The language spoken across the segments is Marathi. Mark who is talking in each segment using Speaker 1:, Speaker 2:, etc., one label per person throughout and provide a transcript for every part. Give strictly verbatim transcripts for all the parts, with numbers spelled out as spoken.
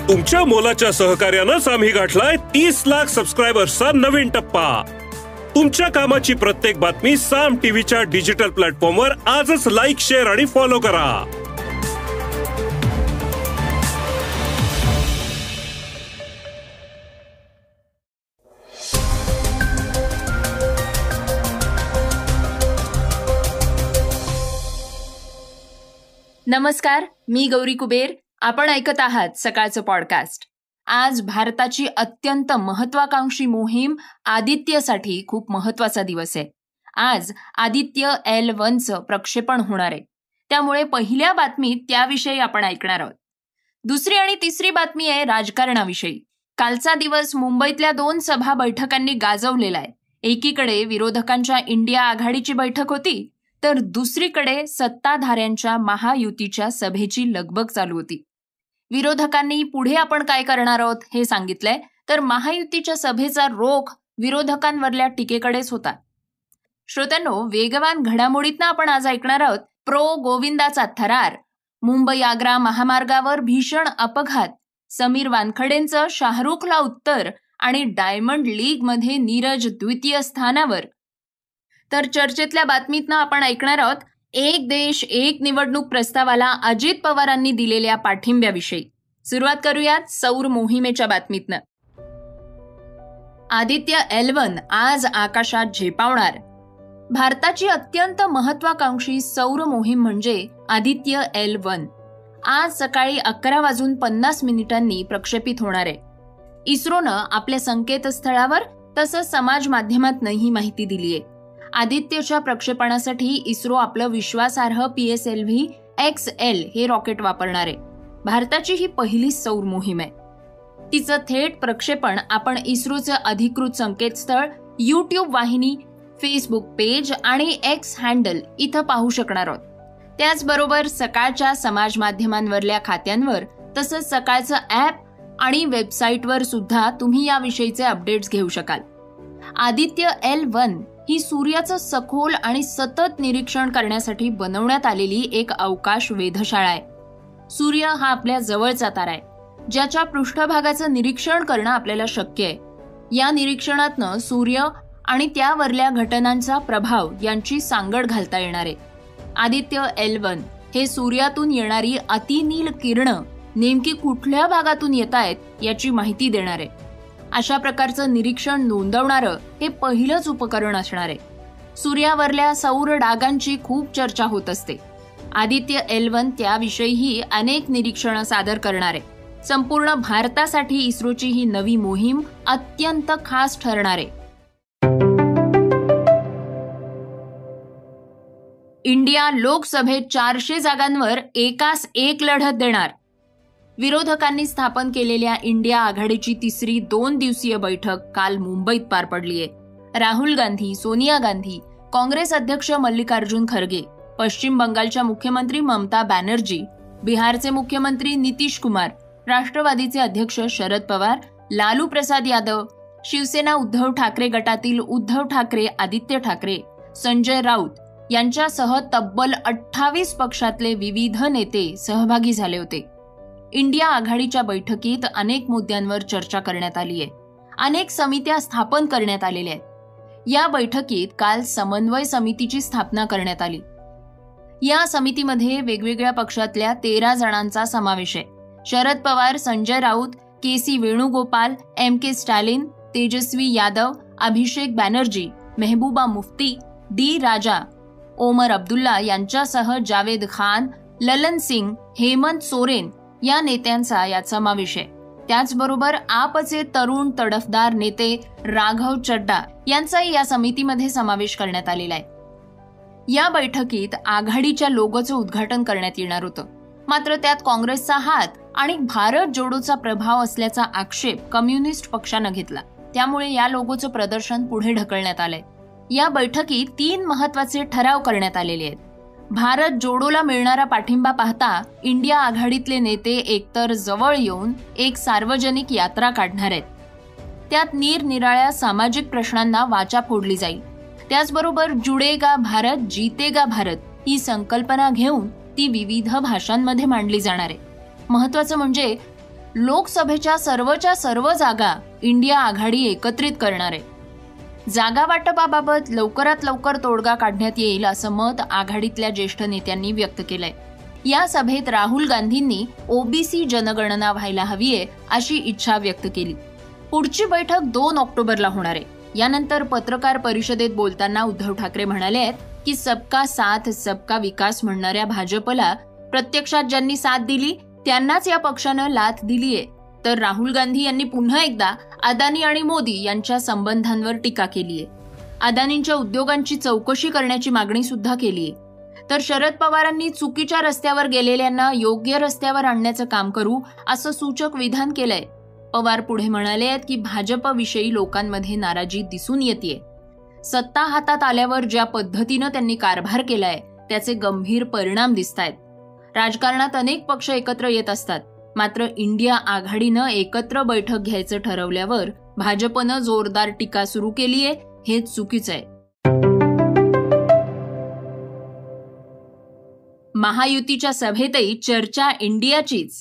Speaker 1: तुमच्या मोलाच्या सहकार्यानंच आम्ही गाठलाय तीस लाख सबस्क्रायबर्सचा नवीन टप्पा। तुमच्या कामाची प्रत्येक बातमी साम टीव्हीच्या डिजिटल प्लॅटफॉर्मवर आजच लाईक, शेअर आणि फॉलो करा।
Speaker 2: नमस्कार, मी गौरी कुबेर। आपण ऐकत आहात सकाळचं पॉडकास्ट। आज भारताची अत्यंत महत्वाकांक्षी मोहीम आदित्यसाठी खूप महत्वाचा दिवस आहे। आज आदित्य एल वनचं प्रक्षेपण होणार आहे, त्यामुळे पहिल्या बातमीत त्याविषयी आपण ऐकणार आहोत। दुसरी आणि तिसरी बातमी आहे राजकारणाविषयी। कालचा दिवस मुंबईतल्या दोन सभा बैठकांनी गाजवलेला आहे। एकीकडे विरोधकांच्या इंडिया आघाडीची बैठक होती, तर दुसरीकडे सत्ताधाऱ्यांच्या महायुतीच्या सभेची लगबग चालू होती। विरोधकांनी पुढे आपण काय करणार आहोत हे सांगितलंय, तर महायुतीच्या सभेचा रोख विरोधकांवरल्या टीकेकडेच होता। श्रोत्यांनो, वेगवान घडामोडीतनं आपण आज ऐकणार आहोत प्रो गोविंदाचा थरार, मुंबई आग्रा महामार्गावर भीषण अपघात, समीर वानखडेंचं शाहरुखला उत्तर आणि डायमंड लीगमध्ये नीरज द्वितीय स्थानावर। तर चर्चेतल्या बातमीतनं आपण ऐकणार आहोत एक देश एक निवडणूक प्रस्तावाला अजित पवारांनी दिलेल्या पाठिंब्याविषयी। सुरुवात करूयात सौर मोहिमेच्या बातमीतनं। आदित्य एल वन आज आकाशात झेपावणार। भारताची अत्यंत महत्वाकांक्षी सौर मोहीम म्हणजे आदित्य एल वन आज सकाळी अकरा वाजून पन्नास मिनिटांनी प्रक्षेपित होणार आहे। इस्रोनं आपल्या संकेतस्थळावर तसंच समाज माध्यमातनं ही माहिती दिली आहे। आदित्यच्या प्रक्षेपणासाठी इस्रो आपलं विश्वासार्ह P S L V X L हे रॉकेट वापरणार आहे। भारताची ही पहिलीच सौर मोहीम आहे। तिचं थेट प्रक्षेपण आपण इस्रोचं अधिकृत संकेतस्थळ, यूट्यूब वाहिनी, फेसबुक पेज आणि एक्स हँडल इथं पाहू शकणार आहोत। त्याचबरोबर सकाळच्या समाज माध्यमांवरल्या खात्यांवर तसंच सकाळचं ॲप आणि वेबसाईटवर सुद्धा तुम्ही याविषयीचे अपडेट्स घेऊ शकाल। आदित्य एल वन ही सूर्याचं सखोल आणि सतत निरीक्षण करण्यासाठी बनवण्यात आलेली एक अवकाश वेधशाळा आहे। सूर्य हा आपल्या जवळचा तारा आहे, ज्याच्या पृष्ठभागाचं निरीक्षण करणं आपल्याला शक्य आहे। या निरीक्षणातनं सूर्य आणि त्यावरल्या घटनांचा प्रभाव यांची सांगड घालता येणार आहे। आदित्य एल वन हे सूर्यातून येणारी अतिनील किरणं नेमकी कुठल्या भागातून येत आहेत याची माहिती देणार आहे। अशा प्रकारचं निरीक्षण नोंदवणारं हे पहिलंच उपकरण असणार आहे। सूर्यावरल्या सौर डागांची खूप चर्चा होत असते। आदित्य एल वन त्याविषयीही अनेक निरीक्षणं सादर करणार आहे। संपूर्ण भारतासाठी इस्रोची ही नवी मोहीम अत्यंत खास ठरणार आहे। इंडिया लोकसभेत चारशे जागांवर एकास एक लढत देणार। विरोधकांनी स्थापन केलेल्या इंडिया आघाडीची तिसरी दोन दिवसीय बैठक काल मुंबईत पार पडली आहे। राहुल गांधी, सोनिया गांधी, काँग्रेस अध्यक्ष मल्लिकार्जुन खरगे, पश्चिम बंगालच्या मुख्यमंत्री ममता बॅनर्जी, बिहारचे मुख्यमंत्री नितीश कुमार, राष्ट्रवादीचे अध्यक्ष शरद पवार, लालू प्रसाद यादव, शिवसेना उद्धव ठाकरे गटातील उद्धव ठाकरे, आदित्य ठाकरे, संजय राऊत यांच्यासह तब्बल अठ्ठावीस पक्षातले विविध नेते सहभागी झाले होते। इंडिया आघाडीच्या बैठकीत अनेक मुद्द्यांवर चर्चा करण्यात आली आहे। अनेक समित्या स्थापन करण्यात आलेल्या आहेत। या बैठकीत काल समन्वय समितीची स्थापना करण्यात आली। या समितीमध्ये वेगवेगळ्या पक्षातल्या तेरा जणांचा समावेश आहे। Sharad Pawar, Sanjay Raut, K C Venugopal, M K Stalin, Tejashwi Yadav, Abhishek Banerjee, Mehbooba Mufti, D Raja, Omar Abdullah यांच्यासह जावेद खान, ललन सिंग, हेमंत सोरेन या नेत्यांचा यात समावेश आहे। त्याचबरोबर आपचे तरुण तडफदार नेते राघव चड्डा यांचाही या समितीमध्ये समावेश करण्यात आलेला आहे। या बैठकीत आघाडीच्या लोगोचं उद्घाटन करण्यात येणार होतं, मात्र त्यात काँग्रेसचा हात आणि भारत जोडोचा प्रभाव असल्याचा आक्षेप कम्युनिस्ट पक्षानं घेतला, त्यामुळे या लोगोचं प्रदर्शन पुढे ढकलण्यात आलंय। या बैठकीत तीन महत्वाचे ठराव करण्यात आलेले आहेत। भारत जोडोला मिळणारा पाठिंबा पाहता इंडिया आघाडीतले नेते एकतर जवळ येऊन एक सार्वजनिक यात्रा काढणार आहेत। त्यात निरनिराळ्या सामाजिक प्रश्नांना वाचा फोडली जाईल। त्याचबरोबर जुडेगा भारत जीतेगा भारत ही संकल्पना घेऊन ती विविध भाषांमध्ये मांडली जाणार आहे। महत्त्वाचं म्हणजे लोकसभेच्या सर्वच्या सर्व जागा इंडिया आघाडी एकत्रित करणार आहे। जागा वाटपाबाबत लवकरात लवकर तोडगा काढण्यात येईल असं मत आघाडीतल्या ज्येष्ठ नेत्यांनी व्यक्त केलंय। या सभेत राहुल गांधींनी ओबीसी जनगणना व्हायला हवीये अशी इच्छा व्यक्त केली। पुढची बैठक दोन ऑक्टोबरला होणार आहे। यानंतर पत्रकार परिषदेत बोलताना उद्धव ठाकरे म्हणाले आहेत की सबका साथ सबका विकास म्हणणाऱ्या भाजपला प्रत्यक्षात ज्यांनी साथ दिली त्यांनाच या पक्षानं लाथ दिलीये। तर राहुल गांधी यांनी पुन्हा एकदा अदानी आणि मोदी यांच्या संबंधांवर टीका केलीये। अदानींच्या उद्योगांची चौकशी करण्याची मागणी सुद्धा केलीये। तर शरद पवारांनी चुकीच्या रस्त्यावर गेलेल्यांना योग्य रस्त्यावर आणण्याचं काम करू असं सूचक विधान केलंय। पवार पुढे म्हणाले आहेत की भाजपविषयी लोकांमध्ये नाराजी दिसून येतेय। सत्ता हातात आल्यावर ज्या पद्धतीनं त्यांनी कारभार केलाय त्याचे गंभीर परिणाम दिसतायत। राजकारणात अनेक पक्ष एकत्र येत असतात, मात्र इंडिया आघाडीनं एकत्र बैठक घ्यायचं ठरवल्यावर भाजपनं जोरदार टीका सुरू केलीये, हे चुकीचं आहे। महायुतीच्या सभेतही चर्चा इंडियाचीच।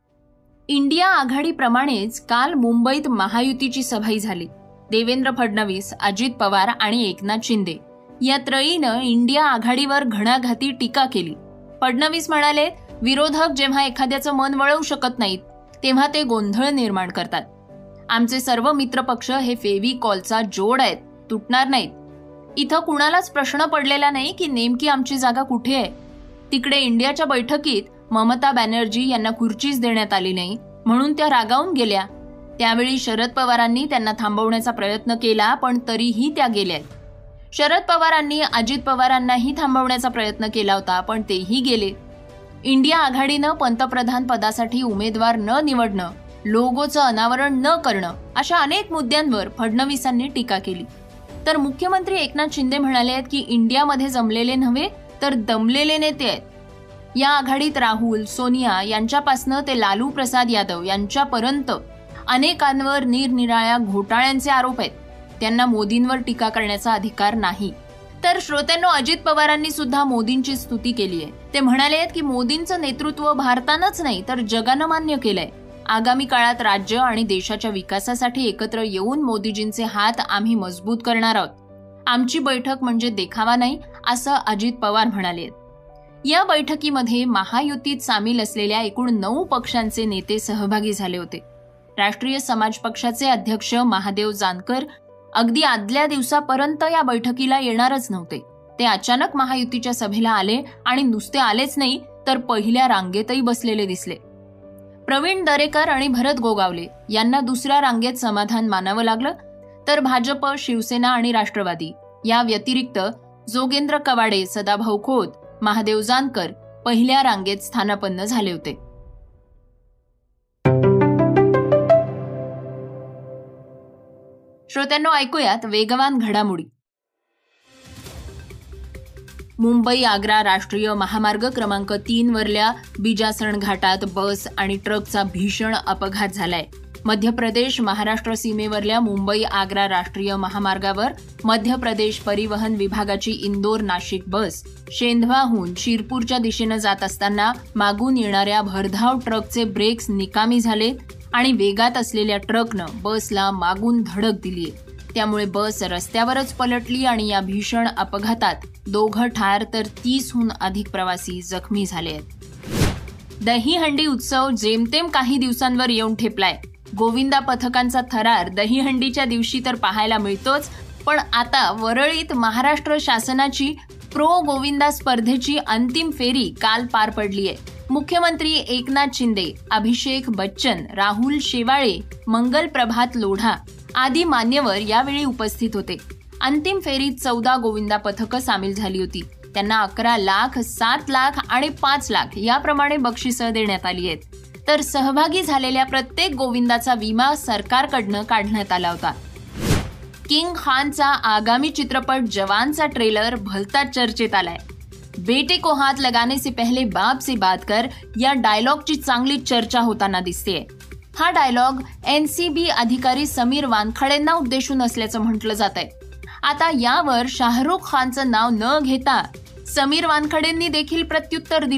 Speaker 2: इंडिया आघाडीप्रमाणेच काल मुंबईत महायुतीची सभाही झाली। देवेंद्र फडणवीस, अजित पवार आणि एकनाथ शिंदे या त्रयीनं इंडिया आघाडीवर घणाघाती टीका केली। फडणवीस म्हणाले, विरोधक जेव्हा एखाद्याचं मन वळवू शकत नाहीत तेव्हा ते गोंधळ निर्माण करतात। आमचे सर्व मित्रपक्ष हे फेविकॉलचा जोड आहेत, तुटणार नाहीत। इथं कुणालाच प्रश्न पडलेला नाही की नेमकी आमची जागा कुठे आहे। तिकडे इंडियाच्या बैठकीत ममता बॅनर्जी यांना खुर्चीच देण्यात आली नाही म्हणून त्या रागावून गेल्या। त्यावेळी शरद पवारांनी त्यांना थांबवण्याचा प्रयत्न केला, पण तरीही त्या गेल्या। शरद पवारांनी अजित पवारांनाही थांबवण्याचा प्रयत्न केला होता, पण तेही गेले। इंडिया आघाडीनं पंतप्रधान पदासाठी उमेदवार न निवडणं, लोगोचं अनावरण न करणं अशा अनेक मुद्द्यांवर फडणवीसांनी टीका केली। तर मुख्यमंत्री एकनाथ शिंदे म्हणाले आहेत की इंडियामध्ये जमलेले नव्हे तर दमलेले नेते आहेत। या आघाडीत राहुल, सोनिया यांच्यापासनं ते लालू प्रसाद यादव यांच्यापर्यंत अनेकांवर निरनिराळ्या घोटाळ्यांचे आरोप आहेत। त्यांना मोदींवर टीका करण्याचा अधिकार नाही। तर श्रोत्यांनो, अजित पवारांनी सुद्धा मोदींची स्तुती केली आहे। ते म्हणाले आहेत की मोदींचं नेतृत्व भारतानंच नाही तर जगानं मान्य केलंय। आगामी काळात राज्य आणि देशाच्या विकासासाठी एकत्र येऊन मोदीजींचे हात आम्ही मजबूत करणार आहोत। आमची बैठक म्हणजे देखावा नाही असं अजित पवार म्हणाले। या बैठकीमध्ये महायुतीत सामील असलेल्या एकूण नऊ पक्षांचे नेते सहभागी झाले होते। राष्ट्रीय समाज पक्षाचे अध्यक्ष महादेव जानकर अगदी आदल्या दिवसापर्यंत या बैठकीला येणारच नव्हते। ते अचानक महायुतीच्या सभेला आले आणि नुसते आलेच नाही तर पहिल्या रांगेतही बसलेले दिसले। प्रवीण दरेकर आणि भरत गोगावले यांना दुसऱ्या रांगेत समाधान मानावं लागलं। तर भाजप, शिवसेना आणि राष्ट्रवादी या व्यतिरिक्त जोगेंद्र कवाडे, सदाभाऊ खोत, महादेव जानकर पहिल्या रांगेत स्थानापन्न झाले होते। श्रोत्यांनो, ऐकूयात वेगवान घडामोडी। मुंबई आग्रा राष्ट्रीय महामार्ग क्रमांक तीन वरल्या बिजासन घाटात बस आणि ट्रकचा भीषण अपघात झालाय। मध्य प्रदेश महाराष्ट्र सीमेवरल्या मुंबई आग्रा राष्ट्रीय महामार्गावर मध्य प्रदेश परिवहन विभागाची इंदोर नाशिक बस शेंधवाहून शिरपूरच्या दिशेनं जात असताना मागून येणाऱ्या भरधाव ट्रकचे ब्रेक्स निकामी झाले आणि वेगात असलेल्या ट्रकनं बसला मागून धडक दिलीय। त्यामुळे बस रस्त्यावरच पलटली आणि या भीषण अपघातात दोघं ठार तर तीसहून अधिक प्रवासी जखमी झाले आहेत। दहीहंडी उत्सव जेमतेम काही दिवसांवर येऊन ठेपलाय। गोविंदा पथकांचा थरार दहीहंडीच्या दिवशी तर पाहायला मिळतोच, पण आता वरळीत महाराष्ट्र शासनाची प्रो गोविंदा स्पर्धेची अंतिम फेरी काल पार पडलीय। मुख्यमंत्री एकनाथ शिंदे, अभिषेक बच्चन, राहुल शेवाळे, मंगल प्रभात लोढा आदी मान्यवर यावेळी उपस्थित होते। अंतिम फेरीत चौदा गोविंदा पथकं सामील झाली होती। त्यांना अकरा लाख, सात लाख आणि पाच लाख याप्रमाणे बक्षिसं देण्यात आली आहेत। तर सहभागी झालेल्या प्रत्येक गोविंदाचा विमा सरकारकडनं काढण्यात आला होता। किंग खानचा आगामी चित्रपट जवानचा ट्रेलर भलताच चर्चेत आलाय। बेटे को हात लगाने से पहले बाप से बात कर या डायलॉगची चांगली चर्चा होताना दिसतेय। हा डायलॉग एनसीबी अधिकारी समीर वानखडेंना उद्देशून असल्याचं म्हटलं जात आहे। आता यावर शाहरुख खानचं नाव न घेता समीर वानखडेंनी देखील प्रत्युत्तर दिलंय।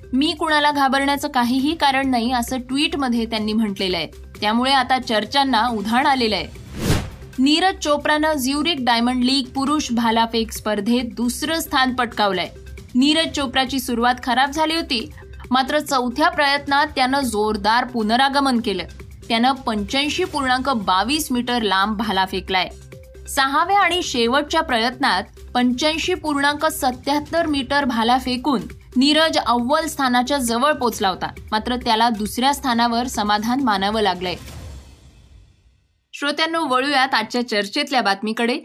Speaker 2: मी कुणाला घाबरण्याचं काहीही कारण नाही असं ट्विटमध्ये त्यांनी म्हटलेलं आहे. त्यामुळे आता चर्चांना उधाण आलेलं आहे. नीरज चोप्रानं ज्युरिक डायमंड लीग पुरुष भालाफेक स्पर्धेत दुसरं स्थान पटकावलंय. नीरज चोप्राची सुरुवात खराब झाली होती, मात्र चौथ्या प्रयत्नात त्यानं जोरदार पुनरागमन केलं. त्यानं पंच्याऐंशी पूर्णांक बावीस मीटर लांब भाला फेकलाय. सहाव्या आणि शेवटच्या प्रयत्नात पंच्याऐंशी पूर्णांक सत्याहत्तर मीटर भाला फेकून नीरज अव्वल स्थानाच्या जवळ पोचला होता. मात्र त्याला दुसऱ्या स्थानावर समाधान मानावं लागलंय. श्रोत्यांनो, वळूयात आजच्या चर्चेतल्या बातमीकडे.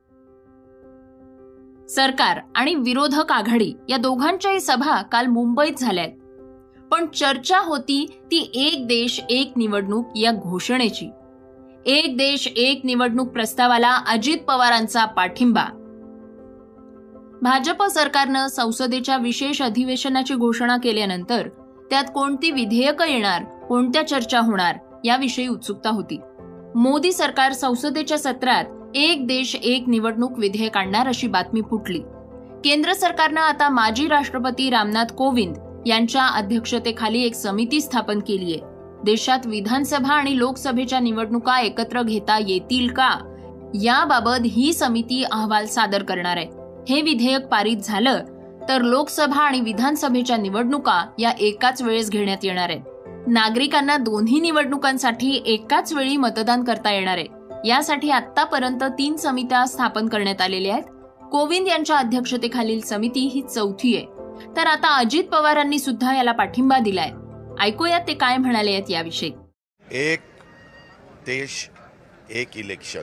Speaker 2: सरकार आणि विरोधक आघाडी या दोघांच्याही सभा काल मुंबईत झाल्यात. पण चर्चा होती ती एक देश एक निवडणूक या घोषणेची. एक देश एक निवडणूक प्रस्तावाला अजित पवारांचा पाठिंबा. भाजप सरकारनं संसदेच्या विशेष अधिवेशनाची घोषणा केल्यानंतर त्यात कोणती विधेयकं येणार, कोणत्या चर्चा होणार याविषयी उत्सुकता होती. मोदी सरकार संसदेच्या सत्रात एक देश एक निवडणूक विधेयक आणणार अशी बातमी फुटली. केंद्र सरकारनं आता माजी राष्ट्रपती रामनाथ कोविंद यांच्या अध्यक्षतेखाली एक समिती स्थापन केली आहे. देशात विधानसभा आणि लोकसभेच्या निवडणुका एकत्र घेता येतील का याबाबत ही समिती अहवाल सादर करणार आहे. हे विधेयक पारित झालं तर लोकसभा आणि विधानसभेच्या निवडणुका या एकाच वेळेस घेण्यात येणार आहेत. नागरिकांना दोन्ही निवडणुकांसाठी एकाच वेळी मतदान करता येणार आहे. यासाठी आतापर्यंत तीन समित्या स्थापन करण्यात आलेल्या आहेत. कोविंद यांच्या अध्यक्षतेखालील समिती ही चौथी आहे. तर आता अजित पवारांनी सुद्धा याला पाठिंबा दिलाय. ऐकूयात ते काय म्हणाले आहेत याविषयी.
Speaker 3: एक देश एक इलेक्शन,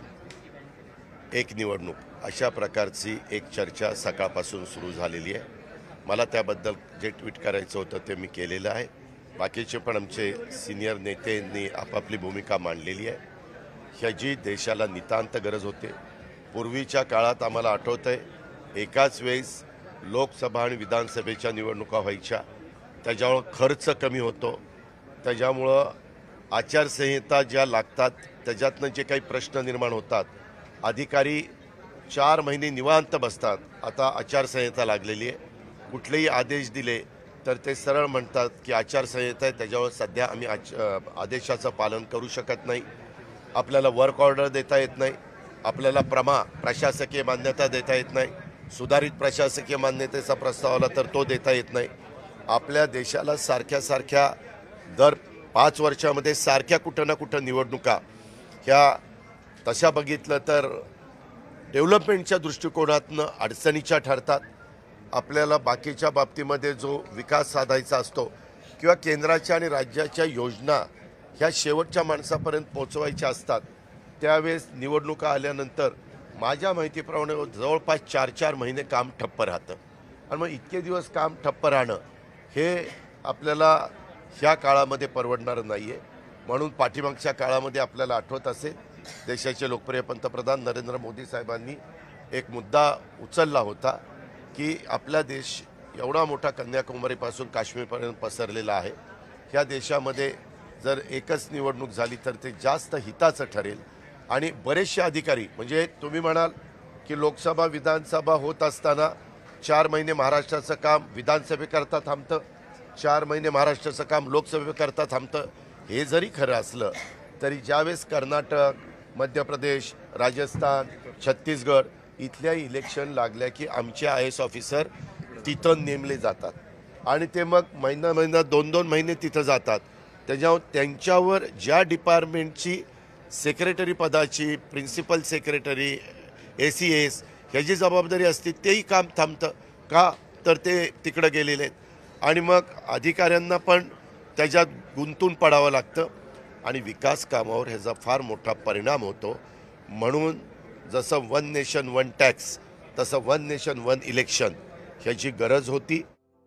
Speaker 3: एक निवडणूक अशा प्रकारची एक चर्चा सकाळपासून सुरू झालेली आहे. मला त्याबद्दल जे ट्विट करायचं होतं ते मी केलेलं आहे. बाकीचे पण आमचे सिनियर नेत्यांनी आपापली भूमिका मांडलेली आहे. ह्याची देशाला नितांत गरज होते. पूर्वीच्या काळात आम्हाला आठवतं आहे एकाच वेळेस लोकसभा आणि विधानसभेच्या निवडणुका व्हायच्या. त्याच्यामुळं खर्च कमी होतो. त्याच्यामुळं आचारसंहिता ज्या लागतात त्याच्यातनं जे काही प्रश्न निर्माण होतात, अधिकारी चार महिने निवांत बसतात. आता आचारसंहिता लागलेली आहे. कुठलेही आदेश दिले तर ते सरळ म्हणतात की आचारसंहिता आहे, त्याच्यावर सध्या आम्ही आदेशाचं पालन करू शकत नाही. आपल्याला वर्क ऑर्डर देता येत नाही. आपल्याला प्रमा प्रशासकीय मान्यता देता येत नाही. सुधारित प्रशासकीय मान्यतेचा प्रस्ताव आला तर तो देता येत नाही. आपल्या देशाला सारख्या सारख्या दर पाच वर्षामध्ये सारख्या कुठं ना कुठं निवडणुका ह्या तशा बघितलं तर डेव्हलपमेंटच्या दृष्टिकोनातनं अडचणीच्या ठरतात. आपल्याला बाकीच्या बाबतीमध्ये जो विकास साधायचा असतो किंवा केंद्राच्या आणि राज्याच्या योजना ह्या शेवटच्या माणसापर्यंत पोहोचवायच्या असतात, त्यावेळेस निवडणुका आल्यानंतर माझ्या माहितीप्रमाणे जवळपास चार चार महिने काम ठप्प राहतं. आणि मग इतके दिवस काम ठप्प राहणं हे आपल्याला ह्या काळामध्ये परवडणारं नाही आहे. म्हणून पाठीमागच्या काळामध्ये आपल्याला आठवत असेल देशाचे लोकप्रिय पंतप्रधान नरेंद्र मोदी साहेबांनी एक मुद्दा उचलला होता की आपला देश एवढा मोठा कन्याकुमारीपासून काश्मीरपर्यंत पसरलेला आहे. ह्या देशामध्ये जर एकच निवडणूक झाली तर ते जास्त हिताचं ठरेल. आणि बरेचसे अधिकारी, म्हणजे तुम्ही म्हणाल की लोकसभा विधानसभा होत असताना चार महिने महाराष्ट्राचं काम विधानसभेकरता थांबतं, चार महिने महाराष्ट्राचं काम लोकसभेकरता थांबतं. हे जरी खरं असलं तरी ज्यावेळेस कर्नाटक, मध्य प्रदेश, राजस्थान, छत्तीसगड इथल्या इलेक्शन लागल्या की आमचे आय एस ऑफिसर तिथं नेमले जातात आणि ते मग महिना महिना दोन दोन महिने तिथं जातात. त्याच्यावर त्यांच्यावर ज्या डिपार्टमेंटची सेक्रेटरी पदाची, principal secretary, A C S ह्याची जबाबदारी असते तेही काम थांबतं. का तर ते तिकडं गेलेले आहेत आणि मग अधिकाऱ्यांना पण त्याच्यात गुंतून पडावं लागतं आणि विकास कामावर ह्याचा फार मोठा परिणाम होतो. म्हणून जसं वन नेशन वन टॅक्स तसं वन नेशन वन इलेक्शन ह्याची गरज होती.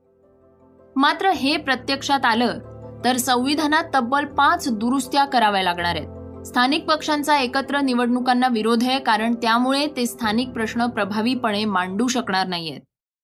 Speaker 2: मात्र हे प्रत्यक्षात आलं तर संविधानात तब्बल पाच दुरुस्त्या कराव्या लागणार आहेत. स्थानिक पक्षांचा एकत्र निवडणुकांना विरोध आहे, कारण त्यामुळे ते स्थानिक प्रश्न प्रभावीपणे मांडू शकणार नाहीयेत.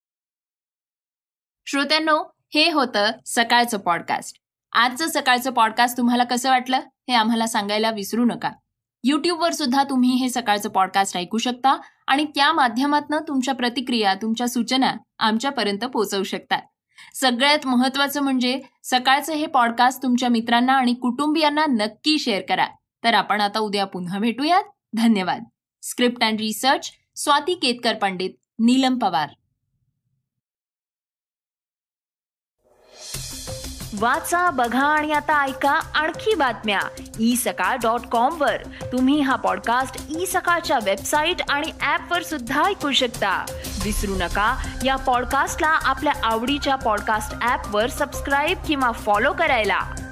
Speaker 2: श्रोत्यांनो, हे होतं सकाळचं पॉडकास्ट. आजचं सकाळचं पॉडकास्ट तुम्हाला कसं वाटलं हे आम्हाला सांगायला विसरू नका. युट्यूबवर सुद्धा तुम्ही हे सकाळचं पॉडकास्ट ऐकू शकता आणि त्या माध्यमातून तुमच्या प्रतिक्रिया, तुमच्या सूचना आमच्यापर्यंत पोहोचवू शकता. सगळ्यात महत्त्वाचं म्हणजे सकाळचं हे पॉडकास्ट तुमच्या मित्रांना आणि कुटुंबियांना नक्की शेअर करा. तर आपण आता उद्या पुन्हा भेटूयात. धन्यवाद. Script and research Swati Ketkar Pandit, Neelam Pawar. वाचा, बघा आणि आता ऐका आणखी बातम्या ई सकाळ डॉट कॉम वर. तुम्ही हा पॉडकास्ट ई सकाळच्या वेबसाईट आणि ऍप वर सुद्धा ऐकू शकता. विसरू नका, या पॉडकास्टला आपल्या आवडीच्या पॉडकास्ट ऍप वर सबस्क्राईब किंवा फॉलो करायला.